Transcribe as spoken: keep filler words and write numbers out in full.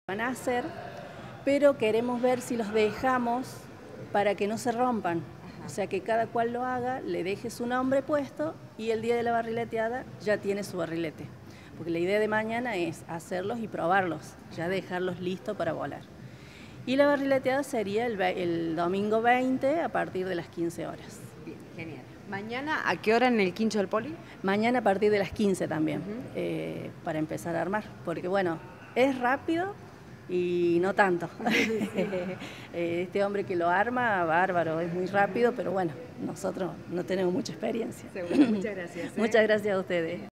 van a hacer, pero queremos ver si los dejamos para que no se rompan. Ajá. O sea, que cada cual lo haga, le deje su nombre puesto y el día de la barrileteada ya tiene su barrilete. Porque la idea de mañana es hacerlos y probarlos, ya dejarlos listos para volar. Y la barrileteada sería el, el domingo veinte a partir de las quince horas. Bien, genial. ¿Mañana a qué hora en el Quincho del Poli? Mañana a partir de las quince también, uh-huh. eh, para empezar a armar. Porque bueno, es rápido y no tanto. Este hombre que lo arma, bárbaro, es muy rápido, pero bueno, nosotros no tenemos mucha experiencia. Seguro, muchas gracias. ¿eh? Muchas gracias a ustedes.